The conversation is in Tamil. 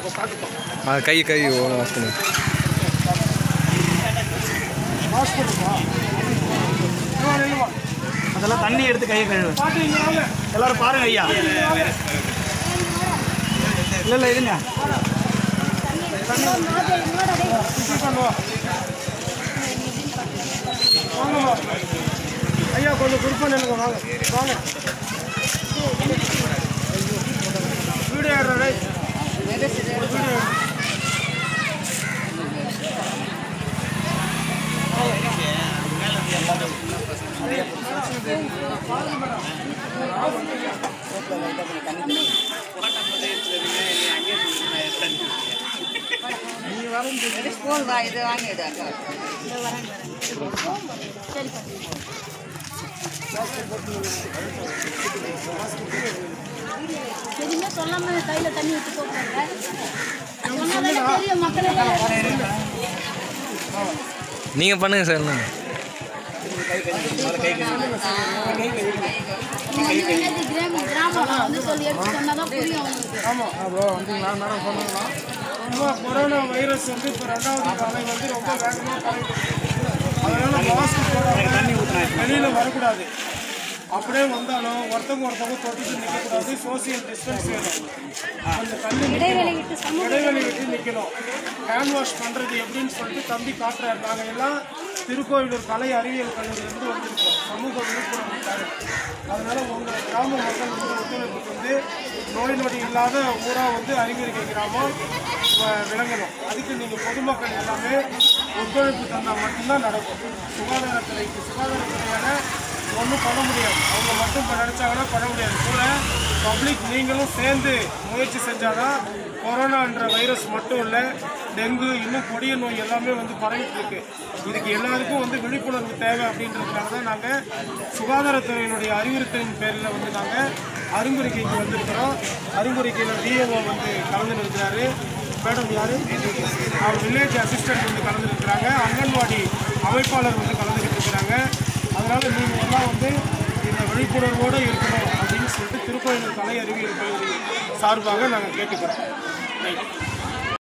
கை கை வாஷ் பண்ணு. அதெல்லாம் தண்ணி எடுத்து கையை கழுவு. எல்லாரும் பாருங்க ஐயா. இல்லை இருங்க. ஐயா கொஞ்சம் குறுப்பாக நில்லுங்க. வாங்க வாங்க. வீடியோ ஏறுறா. எதுவுமே சொல்லாம கையில தண்ணி ஊற்றி போட்டாங்க. மக்கள் நீங்க பண்ணுங்க சார். கிராமம் வந்து சொல்லி எடுத்து சொன்னாதான் புரியும். ஆமாம் ப்ரோ வந்தீங்களா? மேடம் சொன்னாங்களா? கொரோனா வைரஸ் வந்து இப்போ 2வது அலை வந்து ரொம்ப வேகமாக பரவிட்டு, அதனால மாஸ்க் போடாம வெளியில் வரக்கூடாது. அப்படியே வந்தாலும் ஒருத்தவங்க தொட்டுட்டு நிற்கக்கூடாது. சோசியல் டிஸ்டன்ஸ் வேணும். அந்த தண்ணி இடைவெளி விட்டு நிற்கணும். ஹேண்ட் வாஷ் பண்ணுறது எப்படின்னு சொல்லிட்டு தம்பி காட்டுறாரு. நாங்கள் எல்லாம் திருக்கோயிலூர் கலை அறிவியல் கல்லூரியிலிருந்து வந்திருக்கோம் சமூக விழிப்புணர்வுக்காக. அதனால் உங்கள் கிராம மக்கள் வந்து ஒத்துழைப்புக்கு வந்து நோய் நொடி இல்லாத ஊராக வந்து அறிவியல் கிராமம் விளங்கணும். அதுக்கு நீங்கள் பொதுமக்கள் எல்லாமே ஒத்துழைப்பு தந்தால் மட்டும்தான் நடக்கும். சுகாதாரத்துறையான ஒன்றும் பண்ண முடியாது. அவங்க மட்டும் இப்போ நினச்சாங்கன்னா பண்ண முடியாது. கூட பப்ளிக் நீங்களும் சேர்ந்து முயற்சி செஞ்சாதான் கொரோனான்ற வைரஸ் மட்டும் இல்லை, டெங்கு இன்னும் கொடிய நோய் எல்லாமே வந்து பரவிட்டு இருக்கு. இதுக்கு எல்லாருக்கும் வந்து விழிப்புணர்வு தேவை அப்படின்றதுக்காக தான் நாங்கள் சுகாதாரத்துறையினுடைய அறிவுறுத்தலின் பேரில் வந்து நாங்கள் அருங்குறிக்கைக்கு வந்திருக்கிறோம். அருங்குறிக்கையில் டிஎம்ஓ வந்து கலந்து இருக்கிறாரு. மேடம் யார்? அவர் வில்லேஜ் அசிஸ்டன்ட் வந்து கலந்து இருக்கிறாங்க. அங்கன்வாடி அமைப்பாளர் வந்து கலந்துக்கிட்டு இருக்கிறாங்க. அதனால் நீங்கள் எல்லாம் வந்து இந்த விழிப்புணர்வோடு இருக்கணும் அப்படின்னு சொல்லிட்டு திருக்கோயிலூர் கலை அறிவியல் கல்லூரி சார்பாக நாங்கள் கேட்டுக்கிறோம்.